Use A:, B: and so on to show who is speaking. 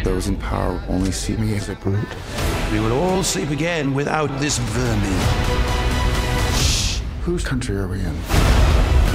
A: Those in power only see me as a brute.
B: We will all sleep again without this vermin.
A: Whose country are we in?